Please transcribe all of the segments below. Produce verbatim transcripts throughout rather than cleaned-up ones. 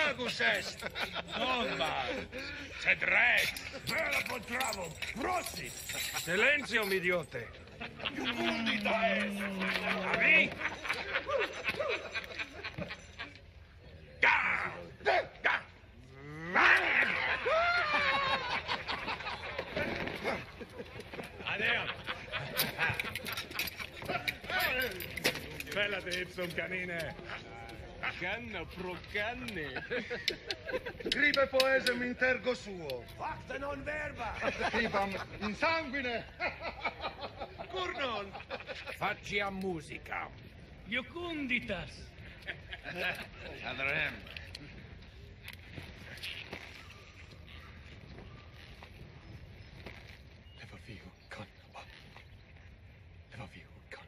magus est! Non sed rex! Vera potravo! Prosit! Silenzium, idiote! Iucundita est! Ami? Ga! Ga! Adeo! Bella te ipsum canine! Canna pro canne! Scribe poesem intergo suo! Facta non verba! Scribam in sanguine! Curnon! Facci a musica! Iucunditas! Adrem! Leva viu con. Leva viu con.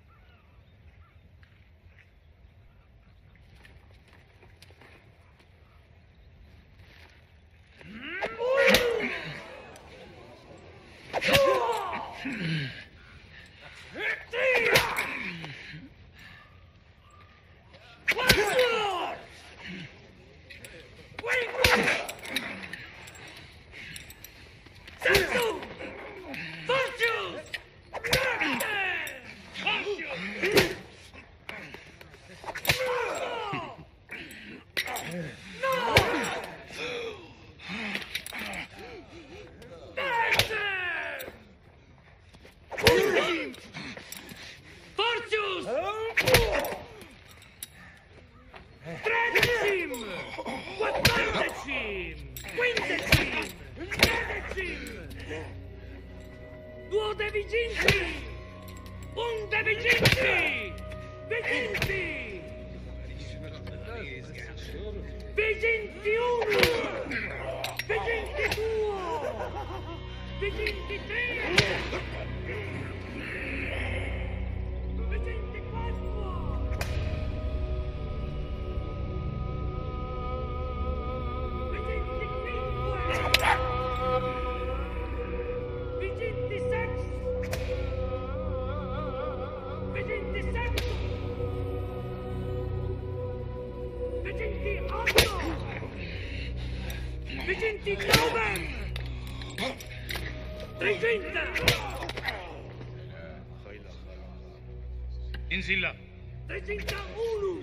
Insilla! Trecenta unum!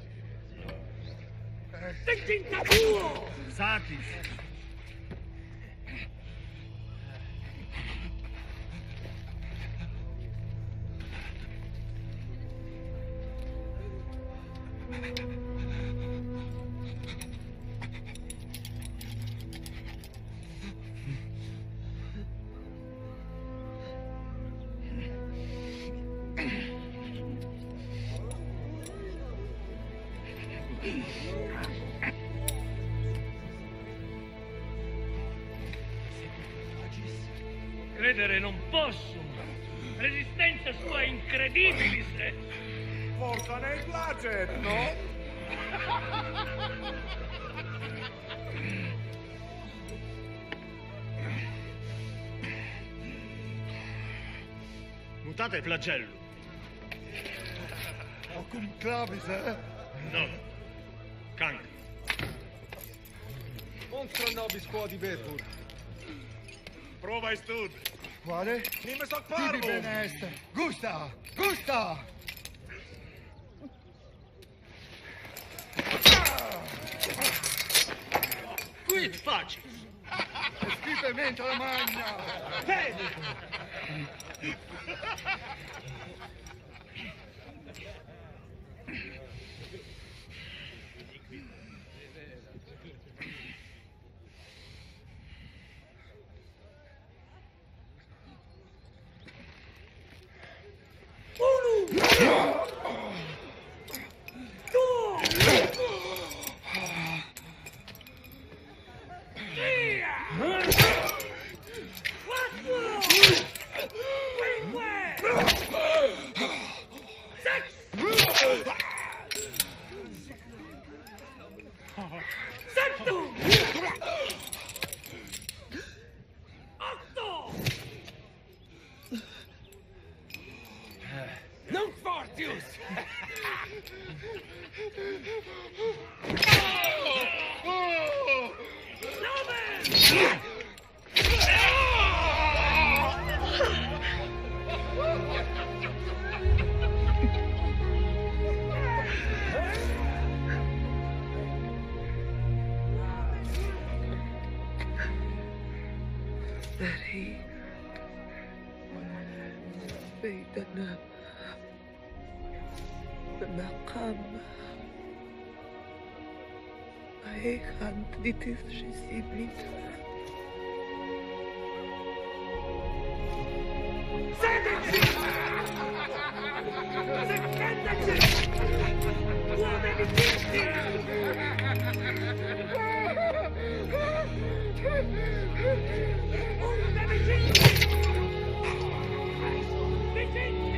Trecenta duo! Satis! Credere non posso! Resistenza sua incredibile! Forza nel placet, no? Mutate flagello! Ocum clavis, eh? No. Cancri. Monstro nobis quodi verbur. Prova e stud. Quale? Nimes hoc Tibi parvum! bene est. Gusta! Gusta! Quid facis? Esquisamente la magna! Vedi! Quattro! Cinque! Maurícius! Dari بيتنا במקם היכן תדיתיס שסיבית. Begin!